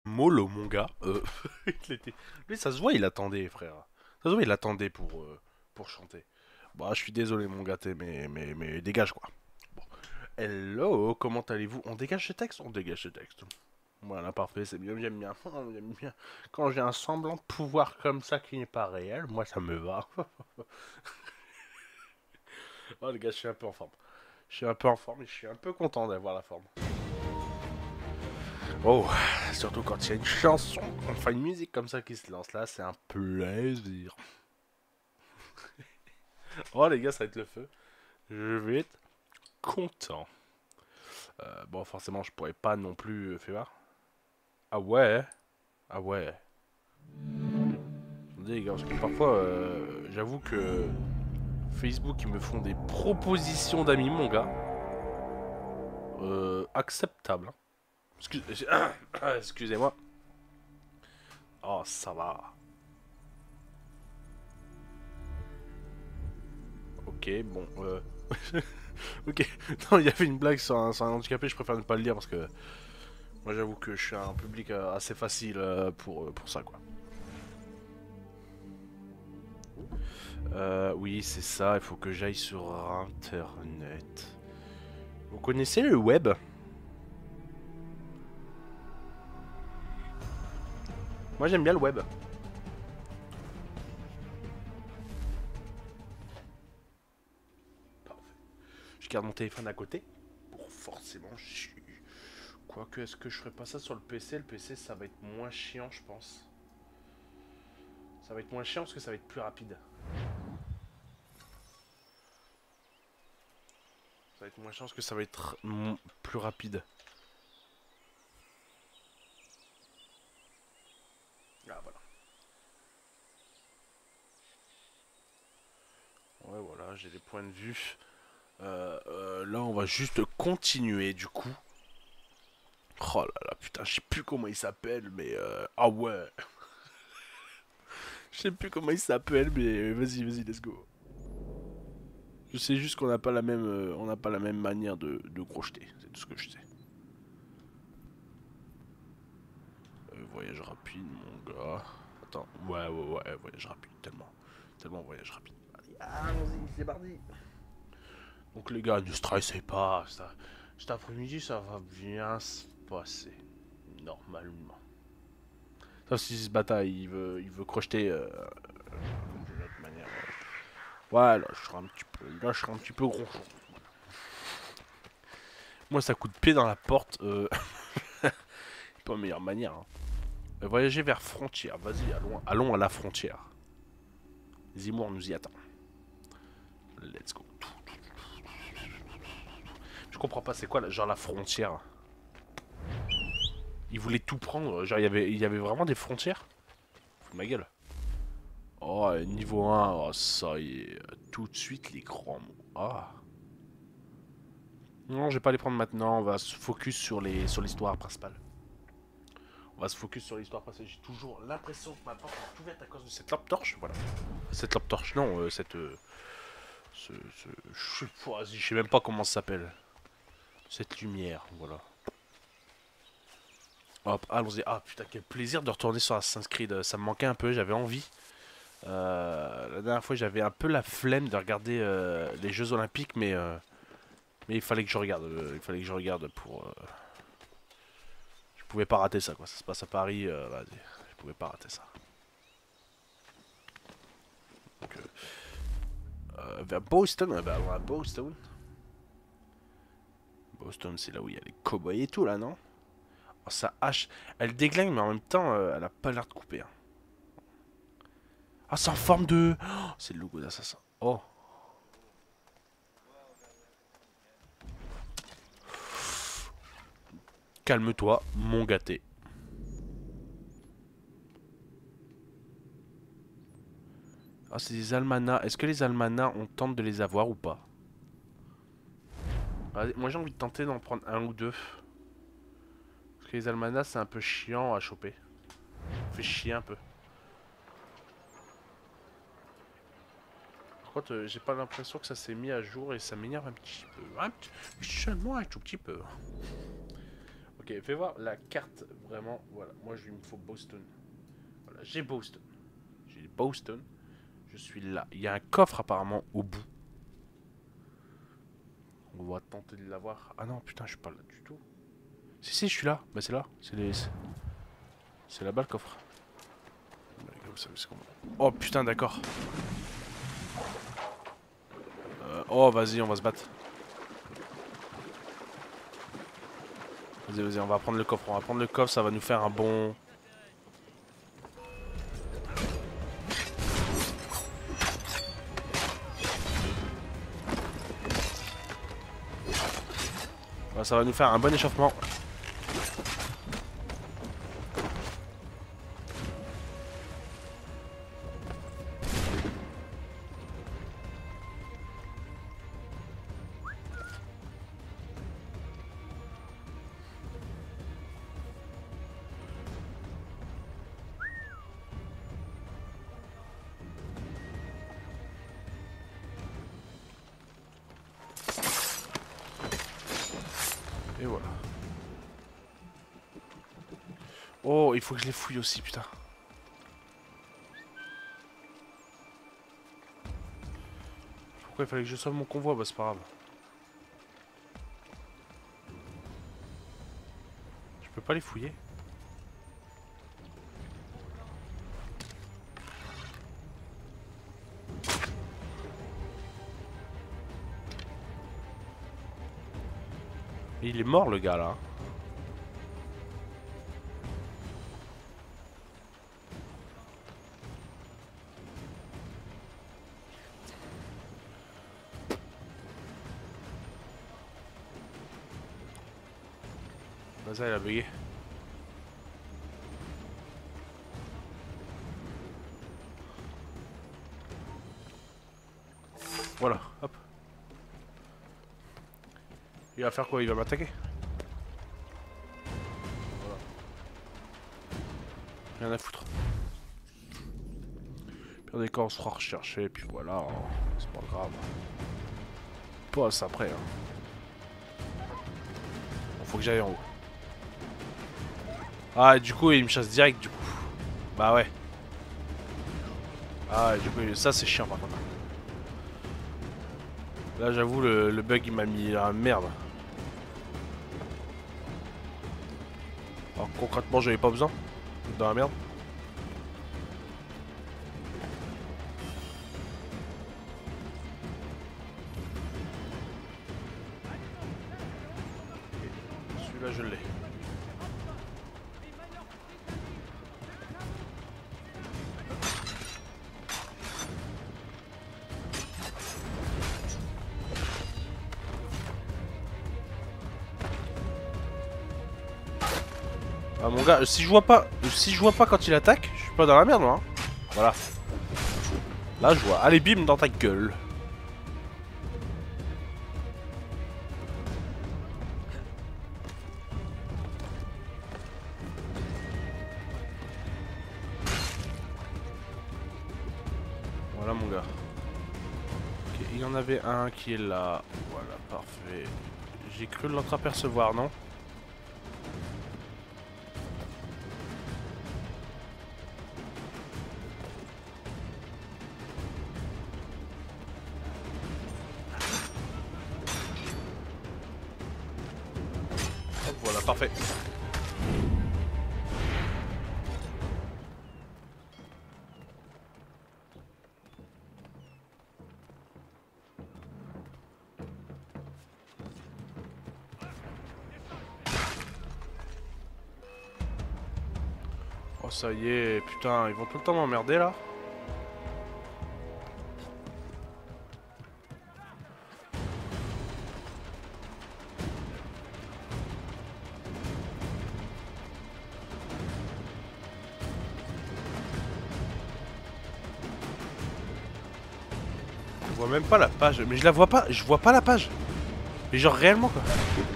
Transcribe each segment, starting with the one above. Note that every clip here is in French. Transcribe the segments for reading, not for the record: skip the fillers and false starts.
Mollo, mon gars. Il était... Lui, ça se voit, il attendait, frère. Ça se voit, il attendait pour chanter. Bah, je suis désolé, mon gars, mais dégage, quoi. Bon. Hello, comment allez-vous? On dégage ce texte? On dégage ce texte. Voilà, parfait, c'est bien, j'aime bien. J'aime bien. Quand j'ai un semblant de pouvoir comme ça qui n'est pas réel, moi, ça me va. Oh, les gars, je suis un peu en forme. Je suis un peu en forme et je suis un peu content d'avoir la forme. Oh, surtout quand il y a une chanson, enfin une musique comme ça qui se lance là, c'est un plaisir. Oh les gars, ça va être le feu. Je vais être content. Bon, forcément, je pourrais pas non plus faire voir. Ah ouais, ah ouais. Attendez les gars, parce que parfois, j'avoue que Facebook, ils me font des propositions d'amis, mon gars. Acceptable. Hein. Excusez-moi. Oh, ça va. Ok, bon. Ok. Non, il y avait une blague sur un handicapé, je préfère ne pas le dire parce que moi j'avoue que je suis un public assez facile pour ça quoi. Oui, c'est ça, il faut que j'aille sur internet. Vous connaissez le web? Moi j'aime bien le web. Parfait. Je garde mon téléphone à côté. Pour forcément, je suis. Quoique, est-ce que je ferais pas ça sur le PC? Le PC ça va être moins chiant, je pense. Ça va être moins chiant parce que ça va être plus rapide. Ça va être moins chiant parce que ça va être plus rapide. Ah voilà. Ouais, voilà, j'ai des points de vue. Là, on va juste continuer du coup. Oh là là, putain, je sais plus comment il s'appelle, mais ah ouais, je sais plus comment il s'appelle, mais vas-y, let's go. Je sais juste qu'on n'a pas la même, on n'a pas la même manière de crocheter, c'est tout ce que je sais. Voyage rapide, mon gars. Attends, ouais, voyage rapide, tellement voyage rapide. Allez, allons-y, c'est parti. Donc les gars, ne stressez pas, ça, cet après-midi, ça va bien se passer, normalement. Sauf si ce bâtard il veut crocheter d'une autre manière. Ouais, là je serai un petit peu gros. Moi ça coûte pied dans la porte, pas meilleure manière. Hein. Voyager vers frontière, vas-y, allons à la frontière. Zimour nous y attend. Let's go. Je comprends pas, c'est quoi genre la frontière? Il voulait tout prendre, genre il y avait vraiment des frontières? Fous de ma gueule. Oh, niveau 1, oh, ça y est, tout de suite les grands mots. Ah. Non, je vais pas les prendre maintenant, on va se focus sur l'histoire principale. On va se focus sur l'histoire principale. J'ai toujours l'impression que ma porte est ouverte à cause de cette lampe torche. Voilà. Cette lampe torche, non, cette. Je sais même pas comment ça s'appelle. Cette lumière, voilà. Hop, allons-y. Ah putain, quel plaisir de retourner sur Assassin's Creed. Ça me manquait un peu, j'avais envie. La dernière fois, j'avais un peu la flemme de regarder les Jeux Olympiques, mais il fallait que je regarde. Il fallait que je regarde pour. Je pouvais pas rater ça, quoi. Ça se passe à Paris, vas-y. Je pouvais pas rater ça. Donc, vers Boston, bah, allons à Boston. Boston, c'est là où il y a les cowboys et tout, là, non? Oh, sa hache, elle déglingue, mais en même temps, elle a pas l'air de couper. Hein. Ah, c'est en forme de. Oh, c'est le logo d'assassin. Oh. Calme-toi, mon gâté. Ah, c'est des almanachs. Est-ce que les almanachs, on tente de les avoir ou pas? Moi, j'ai envie de tenter d'en prendre un ou deux. Parce que les almanachs, c'est un peu chiant à choper. Ça fait chier un peu. Par contre, j'ai pas l'impression que ça s'est mis à jour et ça m'énerve un petit peu. Seulement un tout petit peu. Ok, fais voir la carte vraiment. Voilà, moi il me faut Boston. Voilà, j'ai Boston. J'ai Boston. Je suis là. Il y a un coffre apparemment au bout. On va tenter de l'avoir. Ah non, putain, je suis pas là du tout. Si, je suis là. Bah c'est là. C'est là-bas le coffre. Oh putain, d'accord. Oh, vas-y, on va se battre. Vas-y, on va prendre le coffre. On va prendre le coffre, ça va nous faire un bon... Ça va nous faire un bon échauffement. Et voilà. Oh, il faut que je les fouille aussi, putain. Pourquoi il fallait que je sauve mon convoi? Bah c'est pas grave. Je peux pas les fouiller. Et il est mort le gars là. Vas-y, il a bugué. Voilà, hop. Il va faire quoi? Il va m'attaquer? Voilà. Rien à foutre. Pire des cas, on sera recherché, et puis voilà, hein. C'est pas grave. Passe après. Hein. Bon, faut que j'aille en haut. Ah, du coup, il me chasse direct, du coup. Bah ouais. Ah, du coup, ça c'est chiant par contre. Là, j'avoue, le bug il m'a mis la merde. Alors concrètement, j'avais pas besoin. Dans la merde. Celui-là, je l'ai. Ah mon gars, si je vois pas quand il attaque, je suis pas dans la merde moi. Hein. Voilà. Là je vois. Allez bim dans ta gueule. Voilà mon gars. Ok, il y en avait un qui est là. Voilà, parfait. J'ai cru l'entreapercevoir, non? Hop, voilà, parfait. Oh ça y est, putain, ils vont tout le temps m'emmerder là. Je vois même pas la page, mais je la vois pas, je vois pas la page. Mais genre réellement quoi.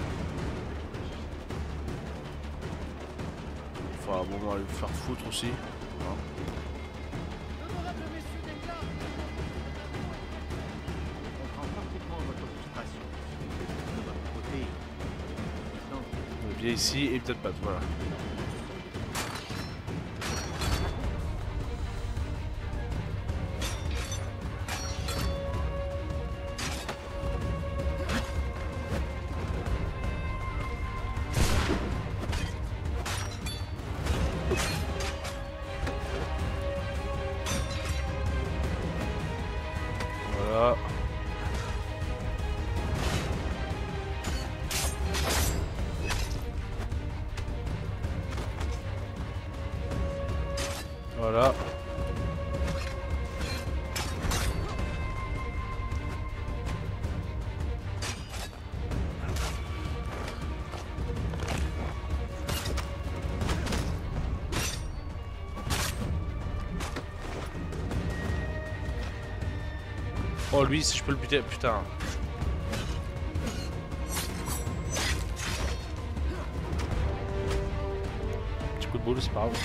Enfin bon, on va aller me faire foutre aussi. Hein. Viens ici et peut-être pas. Voilà. Voilà. Voilà. Oh lui si je peux le buter, putain. Petit coup de boule, c'est pas grave.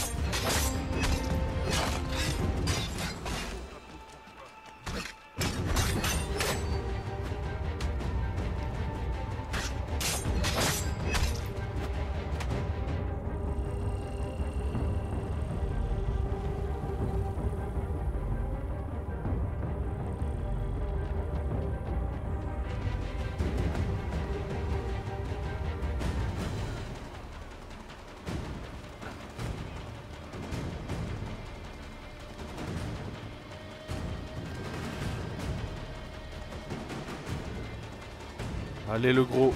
Allez le gros.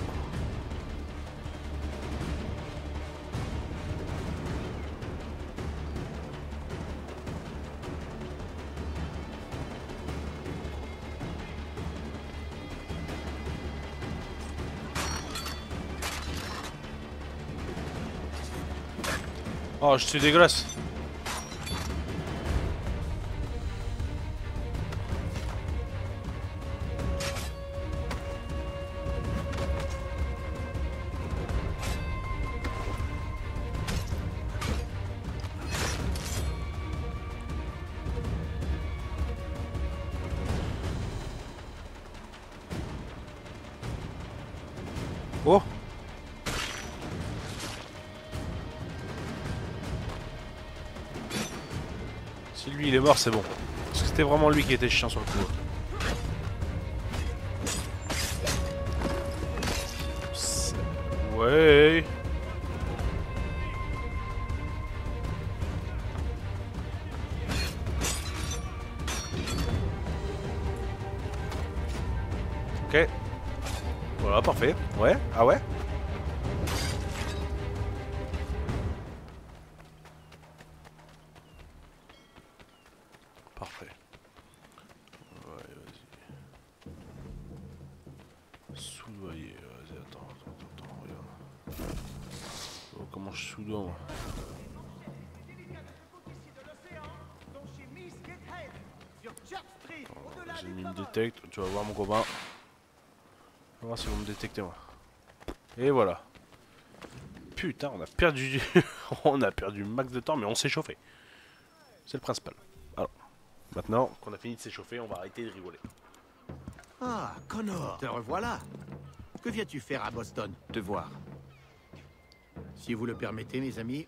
Oh, je suis dégueulasse. Oh. Si lui il est mort, c'est bon. Parce que c'était vraiment lui qui était chiant sur le coup. Ouais. Ok. Voilà, parfait. Ouais. Ah ouais. Parfait. Ouais, vas-y. Soudoyer. Vas-y, attends, regarde. Oh, comment je soudoie moi. J'ai mis me détecte, tu vas voir mon copain. On va voir si vous me détectez moi. Et voilà. Putain, on a perdu on a perdu max de temps mais on s'est chauffé. C'est le principal. Alors, maintenant qu'on a fini de s'échauffer, on va arrêter de rigoler. Ah, Connor, te revoilà. Que viens-tu faire à Boston? Te voir. Si vous le permettez, mes amis.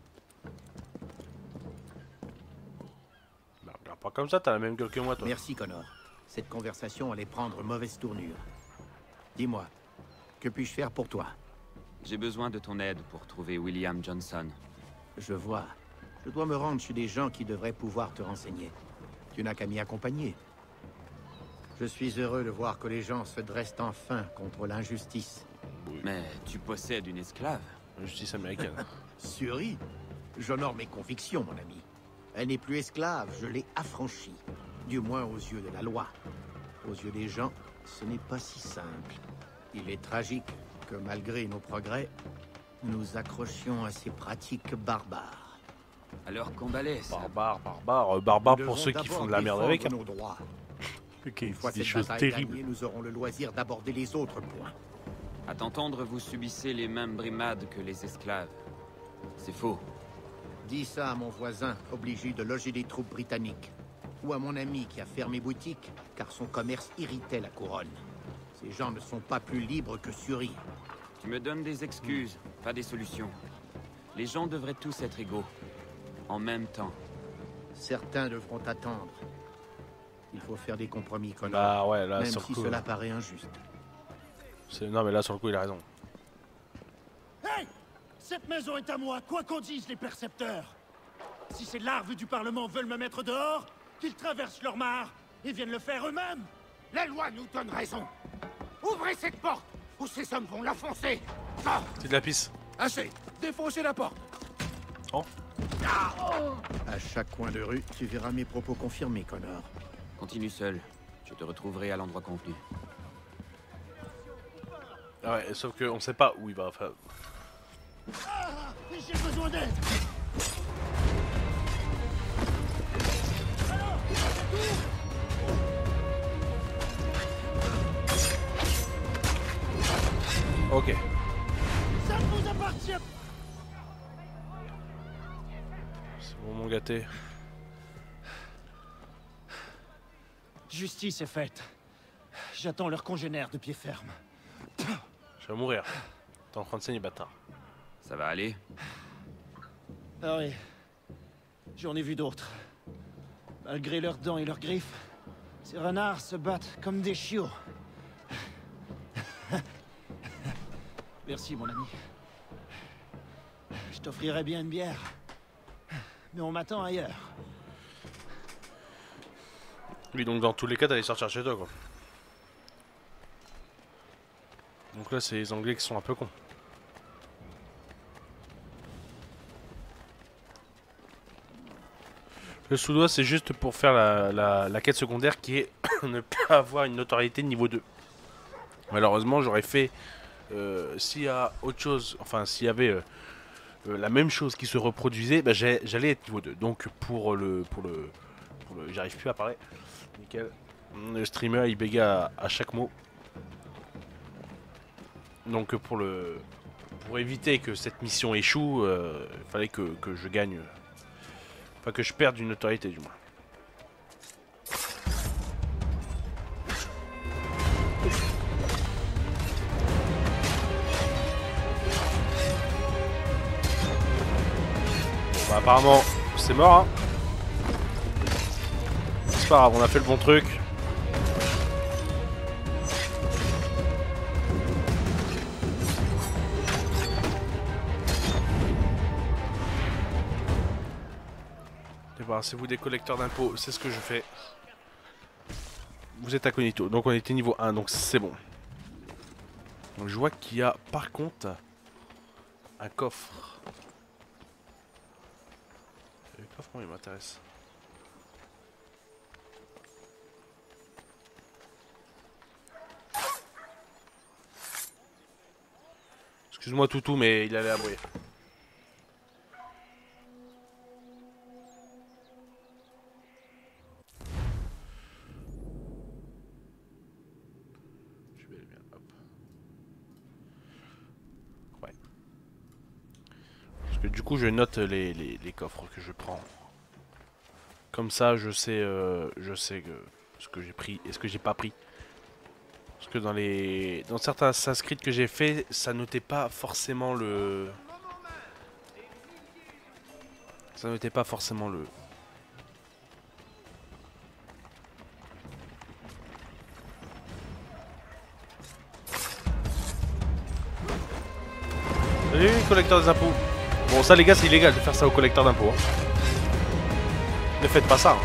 Bah, regarde pas comme ça, t'as la même gueule que moi toi. Merci, Connor. Cette conversation allait prendre mauvaise tournure. Dis-moi, que puis-je faire pour toi? J'ai besoin de ton aide pour trouver William Johnson. Je vois. Je dois me rendre chez des gens qui devraient pouvoir te renseigner. Tu n'as qu'à m'y accompagner. Je suis heureux de voir que les gens se dressent enfin contre l'injustice. Oui. Mais tu possèdes une esclave. Justice américaine. Suri, j'honore mes convictions, mon ami. Elle n'est plus esclave, je l'ai affranchie. Du moins aux yeux de la loi. Aux yeux des gens, ce n'est pas si simple. Il est tragique que malgré nos progrès, nous nous accrochions à ces pratiques barbares. Alors combat-les. Barbare pour ceux qui font de la merde avec. nos droits. Ok, Une fois c'est des cette choses bataille terribles. gagnée, nous aurons le loisir d'aborder les autres points. À t'entendre, vous subissez les mêmes brimades que les esclaves. C'est faux. Dis ça à mon voisin, obligé de loger des troupes britanniques. Ou à mon ami qui a fermé boutique, car son commerce irritait la couronne. Ces gens ne sont pas plus libres que Suri. Tu me donnes des excuses, pas des solutions. Les gens devraient tous être égaux. En même temps. Certains devront attendre. Il faut faire des compromis, Connor. Bah ouais, là, même sur si le coup... cela paraît injuste. Non, mais là, sur le coup, il a raison. Hey! Cette maison est à moi, quoi qu'en disent les percepteurs. Si ces larves du Parlement veulent me mettre dehors, qu'ils traversent leur mare et viennent le faire eux-mêmes. La loi nous donne raison. Ouvrez cette porte, ou ces hommes vont la foncer. Ah, C'est de la pisse. assez. Défoncez la porte. Oh. À chaque coin de rue, tu verras mes propos confirmés, Connor. Continue seul. Je te retrouverai à l'endroit convenu. Ah ouais, sauf qu'on sait pas où il va. Enfin, Ah, j'ai besoin d'aide. ok. Ça ne vous appartient. C'est bon, mon gâté. Justice est faite. J'attends leurs congénères de pied ferme. Je vais mourir. T'es en train de saigner, bâtard. Ça va aller? Ah oui. J'en ai vu d'autres. Malgré leurs dents et leurs griffes, ces renards se battent comme des chiots. Merci, mon ami. Je t'offrirais bien une bière. Mais on m'attend ailleurs. Oui, donc dans tous les cas, t'allais sortir chez toi, quoi. Donc là, c'est les Anglais qui sont un peu cons. Le sous-doigt, c'est juste pour faire la quête secondaire qui est ne pas avoir une notoriété niveau 2. Malheureusement, j'aurais fait... s'il y a autre chose, enfin, s'il y avait la même chose qui se reproduisait, bah, j'allais être niveau 2. Donc j'arrive plus à parler. Nickel. Le streamer, il bégaye à chaque mot. Donc pour éviter que cette mission échoue, il fallait que je gagne... Enfin, que je perde une notoriété, du moins. Bon, bah, apparemment, c'est mort, hein. C'est pas grave, on a fait le bon truc. Débarrassez-vous des collecteurs d'impôts, c'est ce que je fais. Vous êtes incognito, donc on était niveau 1, donc c'est bon. Donc je vois qu'il y a par contre un coffre. Le coffre, moi, il m'intéresse. Excuse-moi Toutou, mais il allait abrouiller. Du coup, je note les coffres que je prends. Comme ça, je sais ce que j'ai pris et ce que j'ai pas pris. Parce que dans certains Assassin's Creed que j'ai fait, ça notait pas forcément le... Ça notait pas forcément le... Salut, collecteur des impôts. Bon, ça les gars, c'est illégal de faire ça au collecteur d'impôts. Hein. Ne faites pas ça. Hein.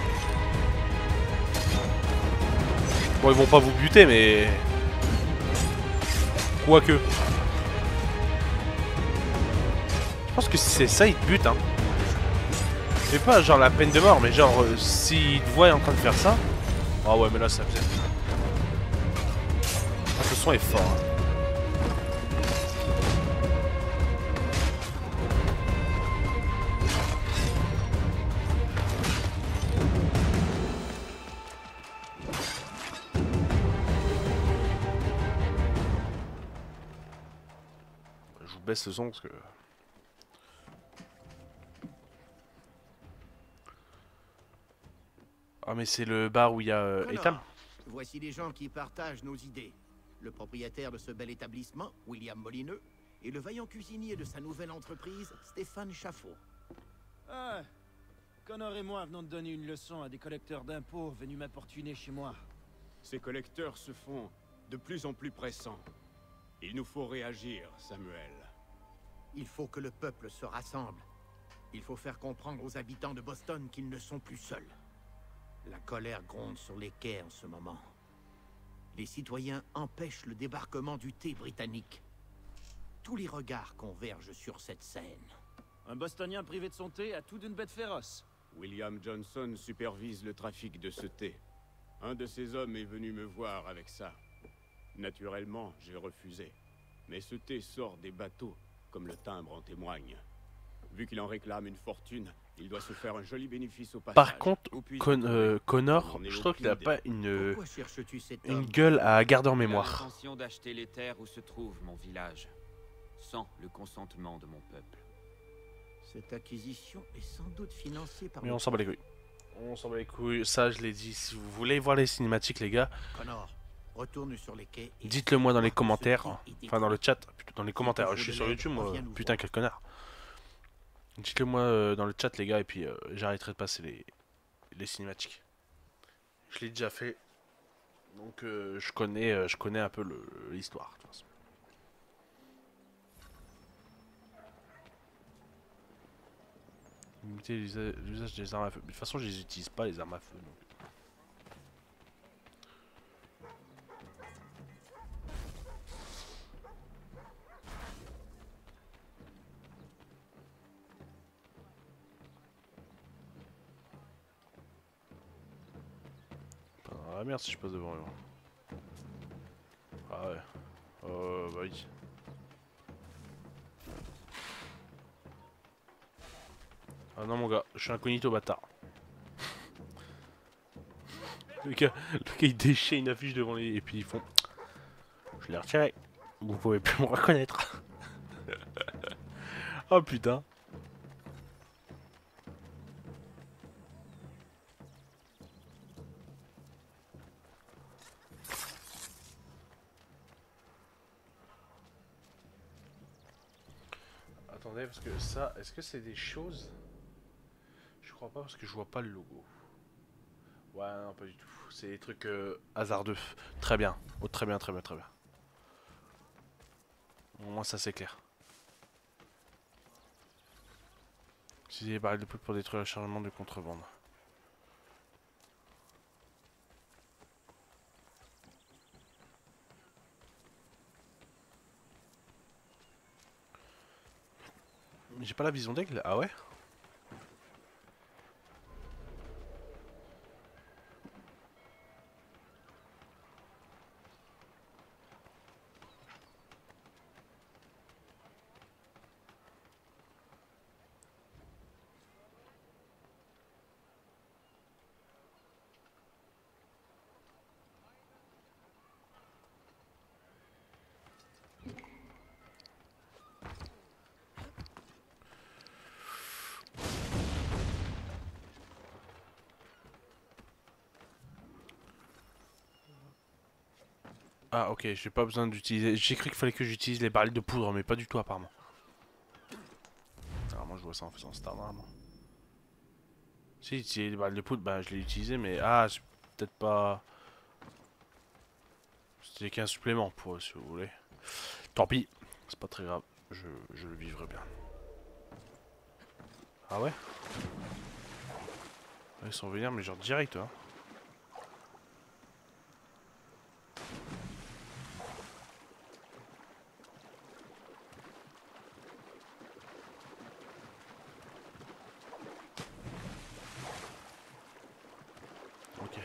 Bon, ils vont pas vous buter, mais... Quoique. Je pense que si c'est ça, ils te butent. Hein. C'est pas genre la peine de mort, mais genre, s'ils te voient en train de faire ça... Ah ouais, mais là, ça faisait... Ah, ce son est fort. Hein. Baisse le son parce que... Ah mais c'est le bar où il y a Ethan. Voici des gens qui partagent nos idées. le propriétaire de ce bel établissement, William Molineux, et le vaillant cuisinier de sa nouvelle entreprise, Stéphane Chaffeau. Ah, Connor et moi venons de donner une leçon à des collecteurs d'impôts venus m'importuner chez moi. Ces collecteurs se font de plus en plus pressants. Il nous faut réagir, Samuel. Il faut que le peuple se rassemble. Il faut faire comprendre aux habitants de Boston qu'ils ne sont plus seuls. La colère gronde sur les quais en ce moment. Les citoyens empêchent le débarquement du thé britannique. Tous les regards convergent sur cette scène. Un Bostonien privé de son thé a tout d'une bête féroce. William Johnson supervise le trafic de ce thé. Un de ses hommes est venu me voir avec ça. Naturellement, j'ai refusé. Mais ce thé sort des bateaux, comme le timbre en témoigne. Vu qu'il en réclame une fortune, il doit se faire un joli bénéfice au passage. Par contre, Ou puis- Connor, On est je trouve qu'il a aucune pas une Pourquoi cherches-tu cet une homme? gueule à garder en J'ai mémoire. l'intention d'acheter les terres où se trouve mon village, sans le consentement de mon peuple. Cette acquisition est sans doute financée par... Mais on s'en bat les couilles. On s'en bat les couilles, ça je l'ai dit. Si vous voulez voir les cinématiques, les gars, Connor, retourne sur les quais et... dites-le moi dans les voir que ce commentaires. thé est Enfin, dans le chat, plutôt dans les commentaires. faut Je suis de sur l'aide, YouTube, moi. reviens nous Putain, voir. quel connard. Dites-le moi dans le chat, les gars, et puis j'arrêterai de passer les cinématiques. Je l'ai déjà fait. Donc je connais un peu l'histoire. De toute façon. Limiter l'usage des armes à feu. Mais de toute façon, je les utilise pas, les armes à feu. Donc. Ah merde si je passe devant eux. Ah ouais. Bah oui. Ah non mon gars, je suis incognito bâtard. Le gars il déchire une affiche devant les... Et puis ils font... Je l'ai retiré. Vous pouvez plus me reconnaître. Oh putain. Attendez, parce que ça, est-ce que c'est des choses? Je crois pas parce que je vois pas le logo. Ouais, non, pas du tout. C'est des trucs hasardeux. Très bien. Oh, très bien, très bien, très bien. Au moins, ça c'est clair. Utiliser les barils de poudre pour détruire le chargement de contrebande. J'ai pas la vision d'aigle. Ah ouais? Ah ok, j'ai pas besoin d'utiliser... J'ai cru qu'il fallait que j'utilise les barils de poudre, mais pas du tout apparemment. Alors moi je vois ça en faisant Star normalement. Si, utiliser les barils de poudre, bah je l'ai utilisé, mais... Ah, c'est peut-être pas... C'était qu'un supplément pour si vous voulez. Tant pis, c'est pas très grave, je le vivrai bien. Ah ouais? Ils sont venus mais genre direct hein. Ok.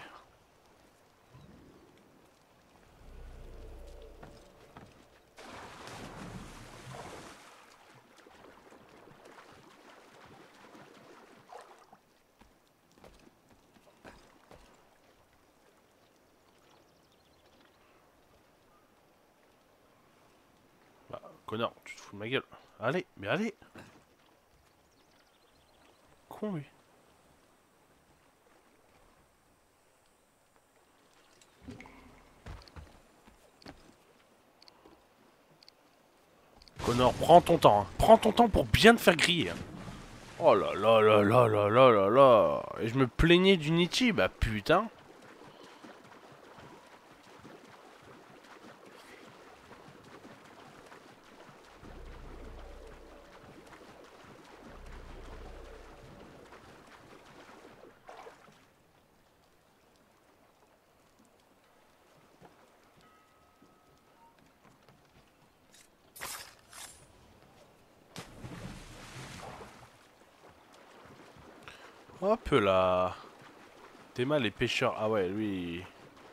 Bah, connard, tu te fous de ma gueule. Allez, mais allez! Con lui. Connor, prends ton temps. Hein. Prends ton temps pour bien te faire griller. Hein. Oh là là là là là là là là. Et je me plaignais du Nietzsche, bah putain. Hop là. Théma les pêcheurs. Ah ouais, lui.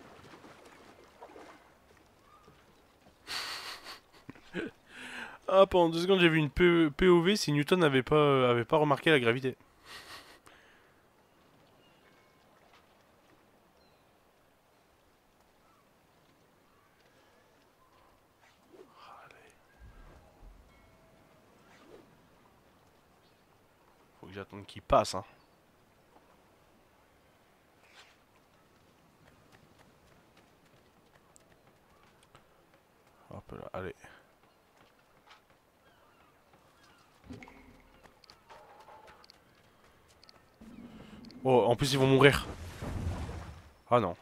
Ah, pendant 2 secondes, j'ai vu une POV si Newton n'avait pas remarqué la gravité. Faut que j'attende qu'il passe, hein. Hop là, allez. Oh, en plus ils vont mourir. Ah non.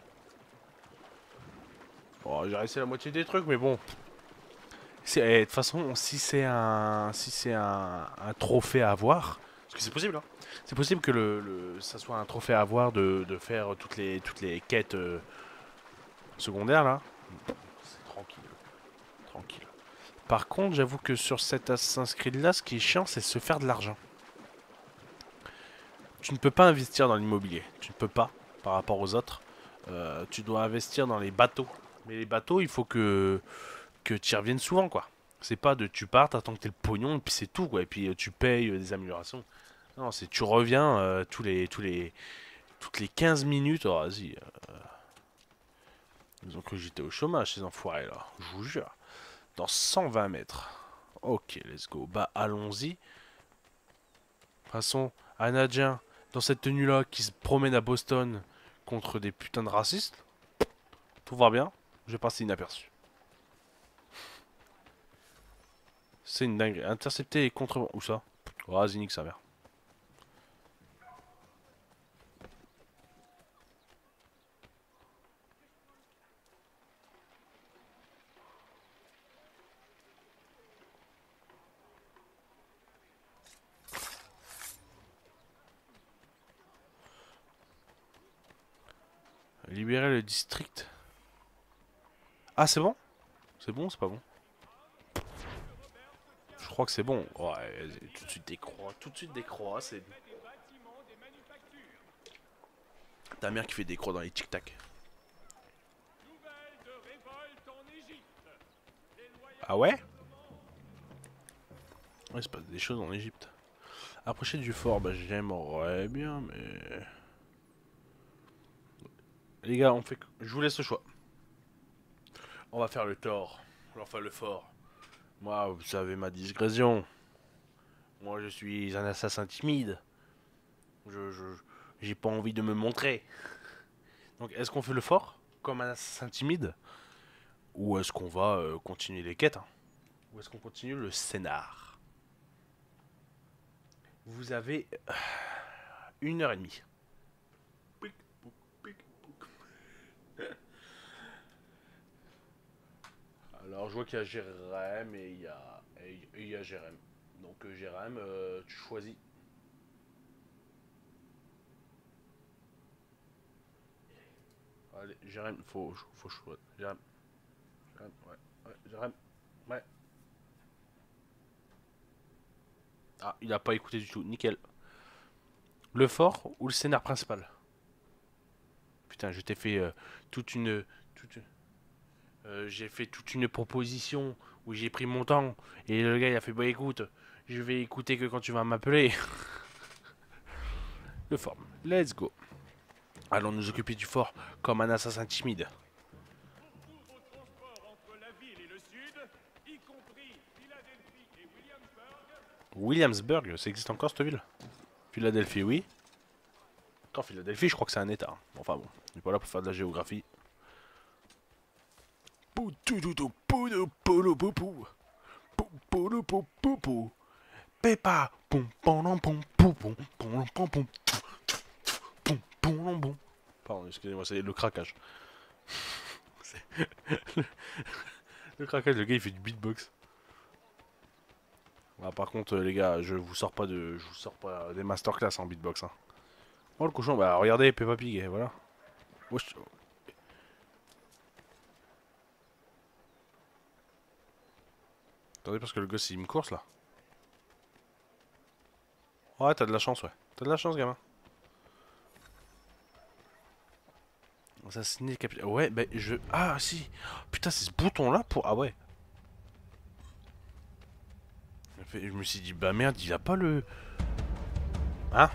Bon, j'ai réussi la moitié des trucs, mais bon. De toute façon, si c'est un trophée à avoir, parce que c'est possible, hein. C'est possible que ça soit un trophée à avoir de faire toutes les quêtes secondaires là. C'est tranquille. Tranquille. Par contre, j'avoue que sur cet Assassin's Creed là, ce qui est chiant, c'est se faire de l'argent. Tu ne peux pas investir dans l'immobilier. Tu ne peux pas, par rapport aux autres. Tu dois investir dans les bateaux. Mais les bateaux, il faut que tu y reviennes souvent, quoi. C'est pas de tu pars, t'attends que t'aies le pognon, et puis c'est tout, quoi. Et puis tu payes des améliorations. Non, c'est tu reviens toutes les 15 minutes. Oh, vas-y. Ils ont cru que j'étais au chômage, ces enfoirés, là. Je vous jure. Dans 120 mètres. Ok, let's go. Bah, allons-y. De toute façon, un Indien, dans cette tenue-là, qui se promène à Boston contre des putains de racistes, tout va bien, je vais passer inaperçu. C'est une dinguerie. Intercepter et contre... Où ça? Oh, vas-y, nique sa mère. Libérer le district. Ah, c'est bon? C'est bon ou c'est pas bon? Je crois que c'est bon. Ouais, tout de suite des croix. Tout de suite des croix, c'est... Ta mère qui fait des croix dans les tic-tac. Ah ouais? Ouais, il se passe des choses en Égypte. Approcher du fort, bah j'aimerais bien, mais... Les gars, je vous laisse le choix. On va faire le tort. Enfin, le fort. Moi, vous savez ma discrétion. Moi, je suis un assassin timide. J'ai pas envie de me montrer. Donc, est-ce qu'on fait le fort comme un assassin timide? Ou est-ce qu'on va continuer les quêtes, hein? Ou est-ce qu'on continue le scénar? Vous avez 1h30. Alors, je vois qu'il y a Jérém et il y a Jérém. Donc, Jérém, tu choisis. Allez, Jérém, faut choisir. Jérém, ouais, Jérém, ouais. Ah, il a pas écouté du tout, nickel. Le fort ou le scénar principal? Putain, je t'ai fait j'ai fait toute une proposition où j'ai pris mon temps. Et le gars il a fait bah écoute, je vais écouter que quand tu vas m'appeler. Le fort, let's go. Allons nous occuper du fort comme un assassin timide. Williamsburg, ça existe encore cette ville? Philadelphie, oui. Quand Philadelphie, je crois que c'est un état. Enfin bon, on n'est pas là pour faire de la géographie. Poulou pou pou pou. Pépa. Pom pom pom pom pom pom pom pom pom pom pom. Pardon, excusez-moi, c'est le craquage. Le craquage, le gars il fait du beatbox. Ah, par contre les gars, je vous sors pas des masterclass en beatbox hein. Oh le cochon, bah regardez Peppa Pig, et voilà. Wesh. Attendez parce que le gosse il me course là. Ouais t'as de la chance ouais. T'as de la chance gamin. Assassiner le capitaine. Ouais bah je... Ah si. Putain c'est ce bouton là pour... Ah ouais. Je me suis dit bah merde il a pas le... Hein?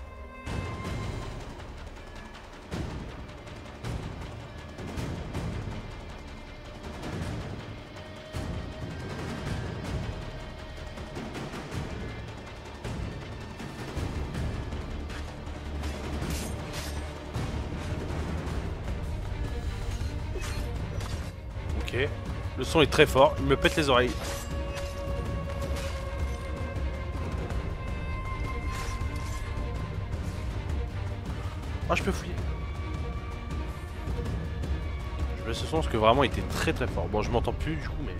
Ok. Le son est très fort, il me pète les oreilles. Ah, je peux fouiller. Je baisse ce son parce que vraiment il était très très fort. Bon, je m'entends plus du coup, mais.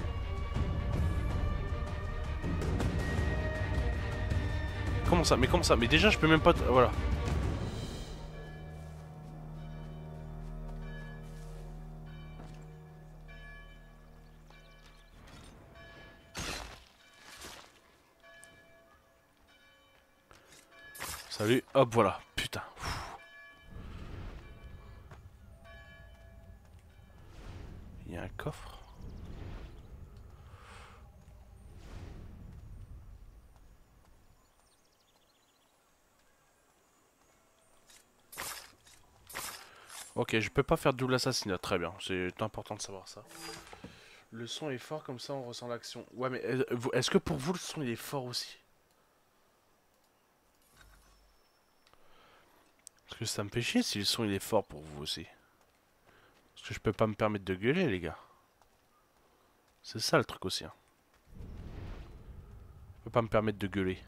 Comment ça? Mais comment ça? Mais déjà, je peux même pas. Voilà. Salut, hop, voilà. Putain. Il y a un coffre. Ok, je peux pas faire double assassinat. Très bien, c'est important de savoir ça. Le son est fort, comme ça on ressent l'action. Ouais, mais est-ce que pour vous le son il est fort aussi? Parce que ça me fait chier si le son il est fort pour vous aussi. Parce que je peux pas me permettre de gueuler les gars. C'est ça le truc aussi hein. Je peux pas me permettre de gueuler.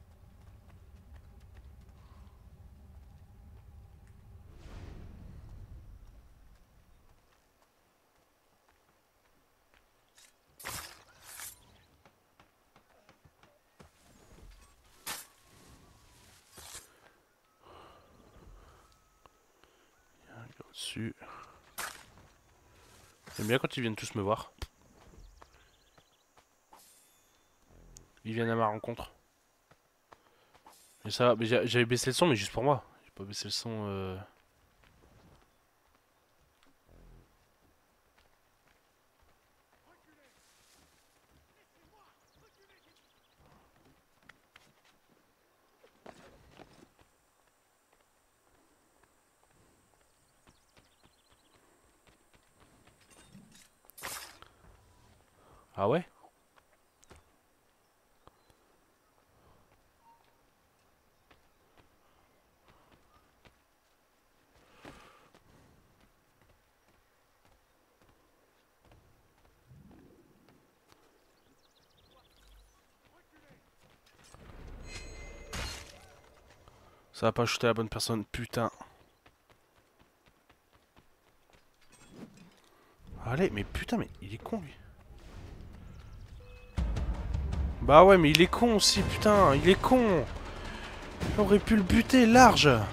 Il y a un gars au-dessus. J'aime bien quand ils viennent tous me voir. Ils viennent à ma rencontre. Mais ça, mais j'avais baissé le son, mais juste pour moi. J'ai pas baissé le son. Ah ouais? Ça va pas shooter la bonne personne, putain. Allez, mais putain, mais il est con lui. Bah ouais, mais il est con aussi, putain, il est con. Il aurait pu le buter large. À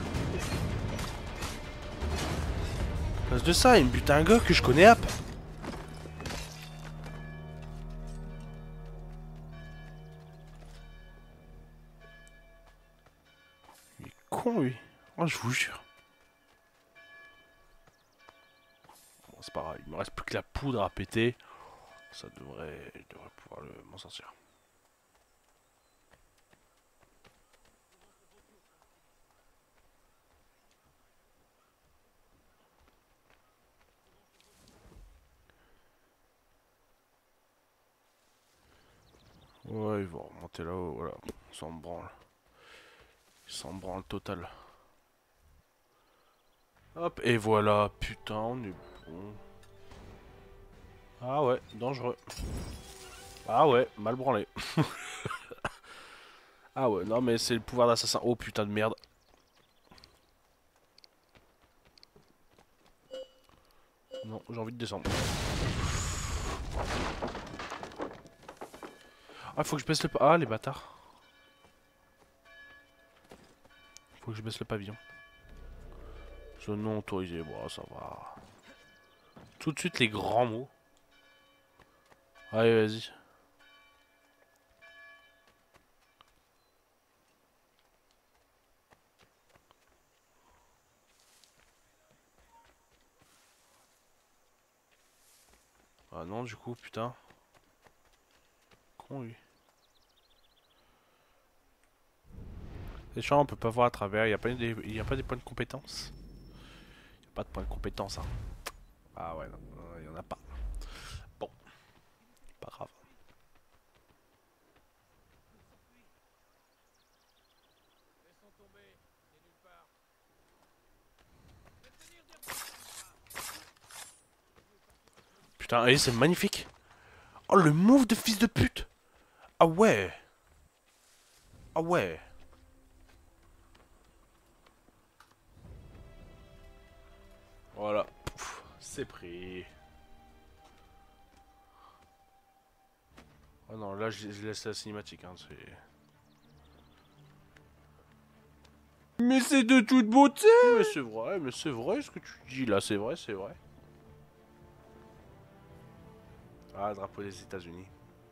place de ça, il me bute un gars que je connais hop. Il est con lui. Oh, je vous jure. Bon, c'est pas grave, il me reste plus que la poudre à péter. Ça devrait pouvoir m'en sortir. Ouais, ils vont remonter là-haut, voilà. On s'en branle. Ils s'en branlent total. Hop, et voilà. Putain, on est bon. Ah ouais, dangereux. Ah ouais, mal branlé. Ah ouais, non mais c'est le pouvoir d'assassin. Oh putain de merde. Non, j'ai envie de descendre. Ah, faut que je baisse le... Ah, les bâtards. Faut que je baisse le pavillon. Zone non autorisée, bon, ça va. Tout de suite les grands mots. Allez, vas-y. Ah non, du coup, putain. Con, lui. C'est chiant, on peut pas voir à travers. Y a pas des points de compétence. Y a pas de points de compétence, hein. Ah ouais, non, y en a pas. Bon, pas grave. Putain, et c'est magnifique. Oh, le move de fils de pute. Ah ouais. Ah ouais. Voilà. C'est pris. Oh non, là je laisse la cinématique. Hein, Mais c'est de toute beauté! mais c'est vrai ce que tu dis là, c'est vrai, c'est vrai. Ah, drapeau des États-Unis.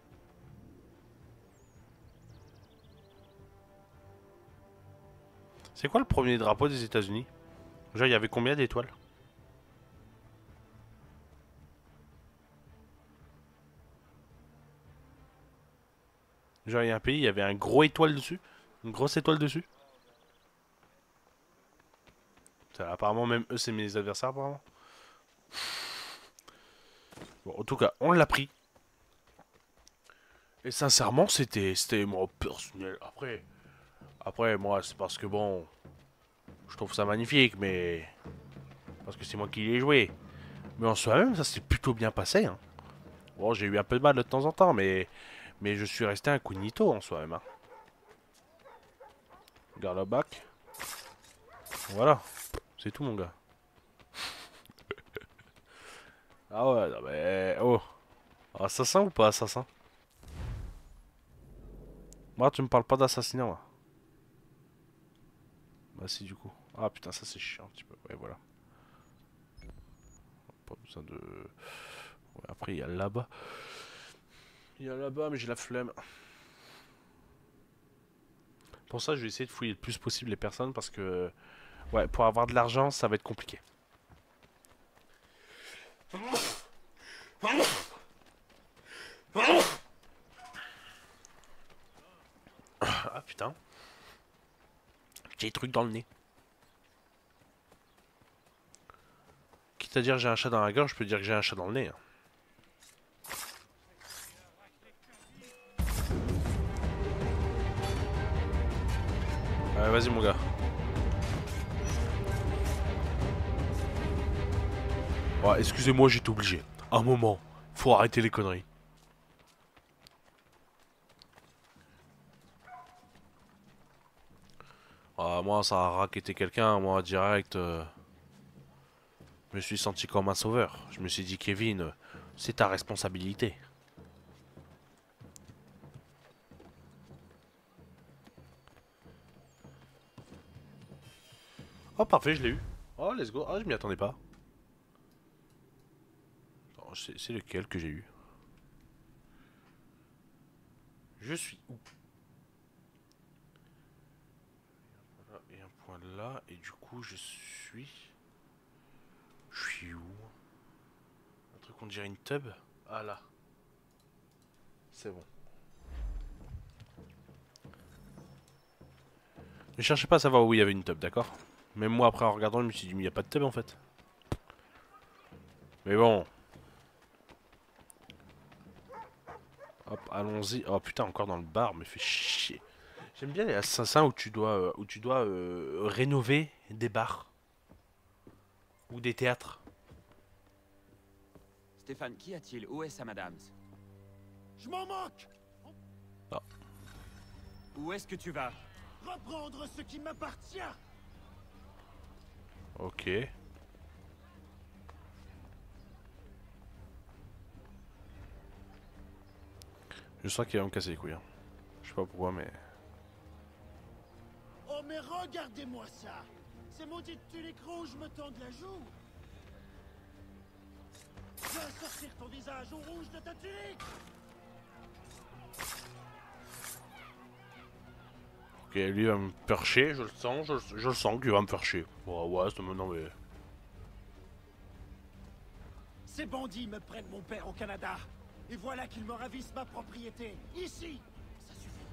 C'est quoi le premier drapeau des États-Unis? Genre, il y avait combien d'étoiles? Genre, il y a un pays, il y avait un gros étoile dessus? Une grosse étoile dessus? Ça, apparemment, même eux, c'est mes adversaires, apparemment. Bon, en tout cas, on l'a pris. Et sincèrement, c'était moi personnel. Après, moi, c'est parce que bon, je trouve ça magnifique, mais parce que c'est moi qui l'ai joué. Mais en soi-même, ça s'est plutôt bien passé. Hein. Bon, j'ai eu un peu de mal de temps en temps, mais je suis resté incognito en soi-même. Hein. Regarde le bac. Voilà, c'est tout, mon gars. Ah ouais, non mais oh, assassin ou pas assassin? Moi, tu me parles pas d'assassinat, moi. Bah si, du coup. Ah putain, ça c'est chiant un petit peu. Ouais, voilà. Pas besoin de... Ouais, après, il y a là-bas. Il y a là-bas, mais j'ai la flemme. Pour ça, je vais essayer de fouiller le plus possible les personnes parce que... Ouais, pour avoir de l'argent, ça va être compliqué. Ah putain. J'ai des trucs dans le nez. Quitte à dire j'ai un chat dans la gorge, je peux dire que j'ai un chat dans le nez. Hein. Allez, vas-y mon gars. Ouais, excusez-moi, j'étais obligé. Un moment, faut arrêter les conneries. Ah, moi, ça a raquetté quelqu'un, moi, direct. Je me suis senti comme un sauveur. Je me suis dit, Kevin, c'est ta responsabilité. Oh, parfait, je l'ai eu. Oh, let's go. Ah, je m'y attendais pas. C'est lequel que j'ai eu? Je suis où? Voilà, et un point là, et du coup, je suis... Je suis où? Un truc on dirait une tub? Ah là. C'est bon. Ne cherchez pas à savoir où il y avait une tub, d'accord? Même moi, après en regardant, je me suis dit, mais il n'y a pas de tub en fait. Mais bon. Hop, allons-y. Oh putain, encore dans le bar, me fait chier. J'aime bien les assassins où tu dois, rénover des bars. Ou des théâtres. Stéphane, qu'y a-t-il? Où est Sam Adams? Je m'en moque. Où est-ce que tu vas? Reprendre ce qui m'appartient. Ok. Je sens qu'il va me casser les couilles. Hein. Je sais pas pourquoi, mais... Oh mais regardez-moi ça. Ces maudites tuniques rouges me tendent la joue. Viens sortir ton visage au rouge de ta tunique. Ok, lui va me faire chier, je le sens, je le sens qu'il va me faire chier. Bon, ouais, c'est maintenant, mais... Ces bandits me prennent mon père au Canada. Et voilà qu'ils me ravissent ma propriété. Ici. Ça suffit.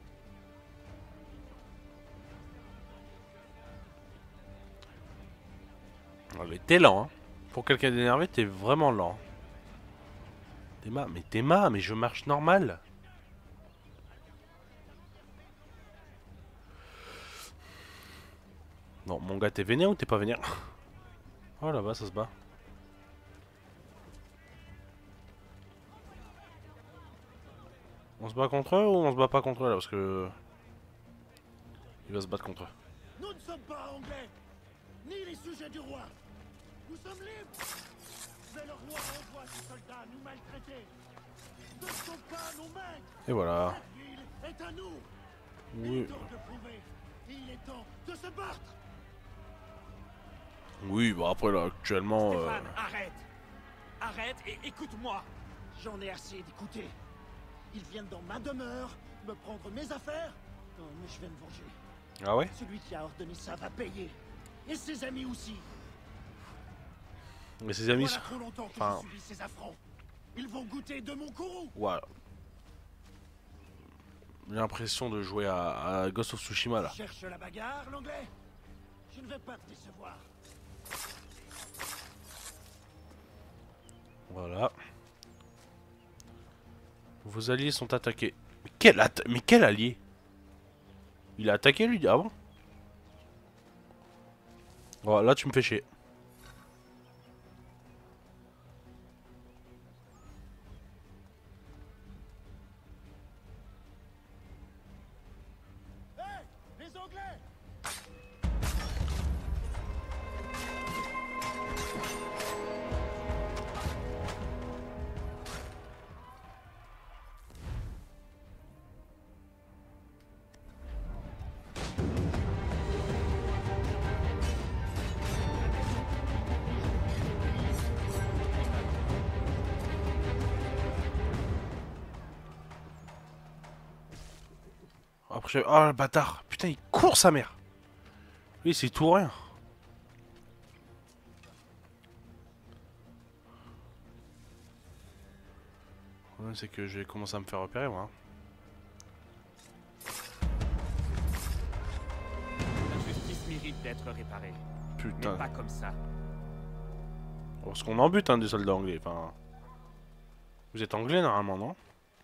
Ah, mais t'es lent, hein. Pour quelqu'un d'énervé, t'es vraiment lent. Mais je marche normal. Non, mon gars, t'es vénère ou t'es pas vénère? Oh là-bas, ça se bat. On se bat contre eux ou on se bat pas contre eux là? Parce que... Il va se battre contre eux. Nous ne sommes pas anglais, ni les sujets du roi. Nous sommes libres. Mais le roi envoie ses soldats nous maltraiter. Ce ne sont pas nos maîtres. Et voilà. Cette ville est à nous. Il Oui. est temps de prouver. Il est temps de se battre. Oui, bah après là, actuellement... Stéphane, arrête. Arrête et écoute-moi. J'en ai assez d'écouter. Ils viennent dans ma demeure, me prendre mes affaires. Non, mais je vais me venger. Ah ouais? Celui qui a ordonné ça va payer. Et ses amis aussi. Mais ses amis... Voilà trop longtemps que Enfin... je subis ces affronts. Ils vont goûter de mon courroux. Ouais. J'ai l'impression de jouer à Ghost of Tsushima là. Cherche la bagarre, l'anglais. Je ne vais pas te décevoir. Voilà. Vos alliés sont attaqués. Mais quel allié? Il a attaqué lui avant? Voilà, là tu me fais chier. Hé, les Anglais! Après, oh le bâtard. Putain, il court sa mère. Oui, c'est tout ou rien. Le problème, c'est que je vais commencer à me faire repérer, moi. La justice mérite d'être réparée. Putain. Mais pas comme ça. Parce qu'on en bute, hein, des soldats anglais. Enfin... Vous êtes anglais, normalement, non?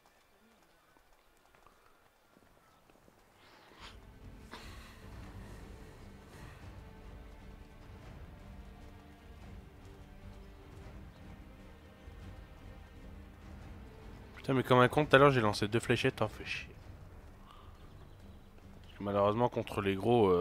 Putain, mais comme un con, tout à l'heure, j'ai lancé 2 fléchettes. Oh, fait chier. Parce que malheureusement, contre les gros...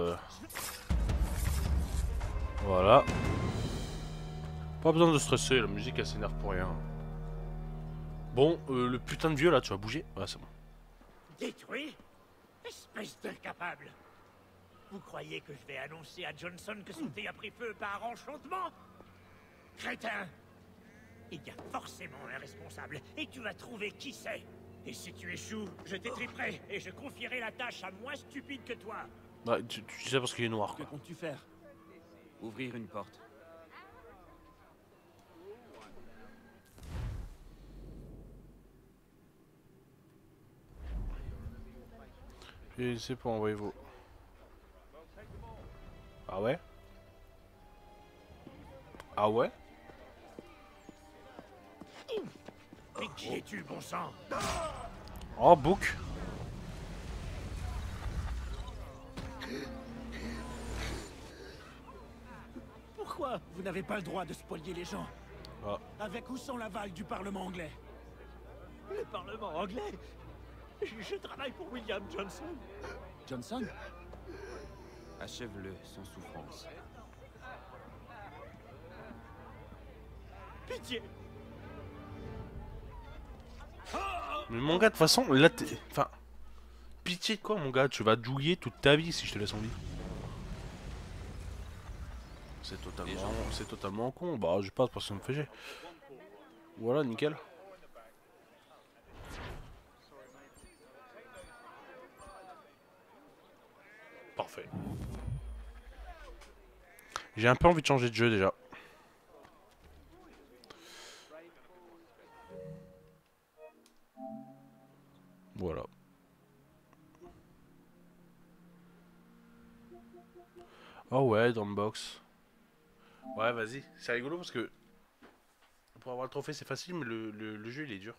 Voilà. Pas besoin de stresser, la musique, elle s'énerve pour rien. Bon, le putain de vieux, là, tu vas bouger? Ouais, c'est bon. Détruit? Espèce d'incapable! Vous croyez que je vais annoncer à Johnson que son thé a pris feu par enchantement? Crétin! Il y a forcément un responsable, et tu vas trouver qui c'est. Et si tu échoues, je t'étriperai, et je confierai la tâche à moins stupide que toi. Ouais, tu sais parce qu'il est noir, Que quoi. comptes-tu faire? Ouvrir une porte. Et c'est pour envoyer vos... Ah ouais? Ah ouais? Mais qui es-tu, bon sang? Oh, Book. Pourquoi vous n'avez pas le droit de spolier les gens? Ah. Avec ou sans l'aval du Parlement anglais? Le Parlement anglais. Je travaille pour William Johnson. Johnson? Achève-le sans souffrance. Pitié. Mais mon gars, de toute façon, là, t'es... Enfin... Pitié de quoi, mon gars? Tu vas douiller toute ta vie si je te laisse en vie. C'est totalement con. Bah, je passe parce que ça me fait chier. Voilà, nickel. Parfait. J'ai un peu envie de changer de jeu déjà. Voilà. Oh ouais, dans le box. Ouais, vas-y. C'est rigolo parce que pour avoir le trophée, c'est facile, mais le jeu, il est dur.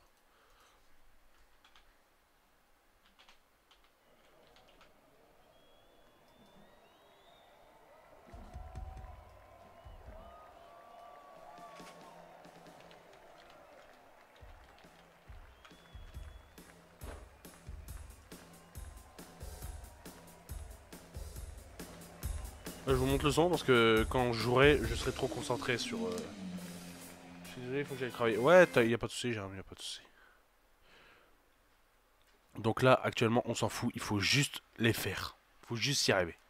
Je vous montre le son parce que quand je jouerai, je serai trop concentré sur... Je suis désolé, il faut que j'aille travailler. Ouais, y a pas de soucis, Jérôme, y a pas de soucis. Donc là, actuellement, on s'en fout. Il faut juste les faire. Il faut juste y arriver.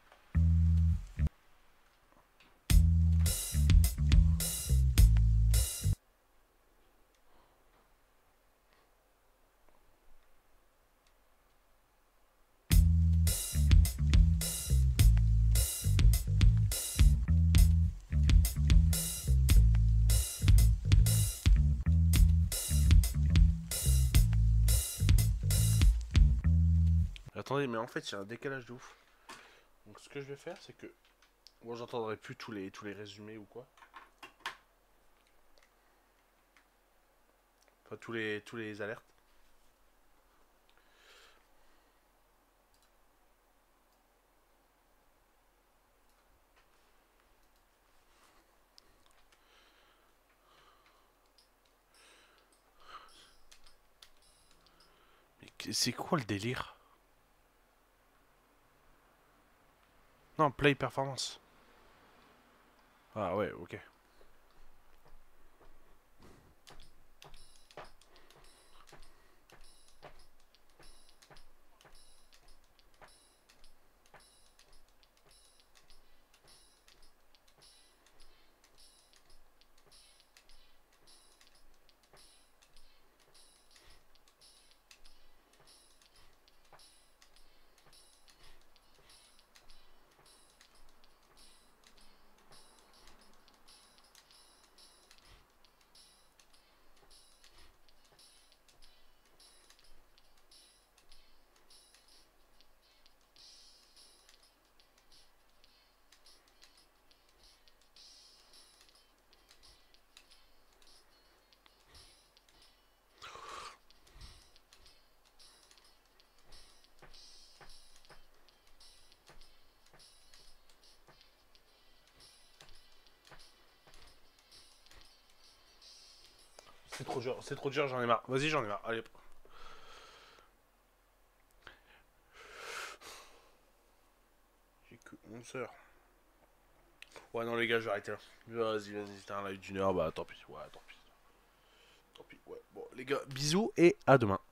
Attendez, mais en fait, il y a un décalage de ouf. Donc ce que je vais faire, c'est que... Moi, j'entendrai plus tous les résumés ou quoi. Enfin, tous les alertes. Mais c'est quoi le délire? Non, play performance. Ah ouais, ok. C'est trop dur, j'en ai marre. Vas-y, j'en ai marre. Allez. J'ai que 11 heures. Ouais, non, les gars, je vais arrêter là. Vas-y, c'était un live d'une heure. Bah, tant pis. Ouais, tant pis. Tant pis, ouais. Bon, les gars, bisous et à demain.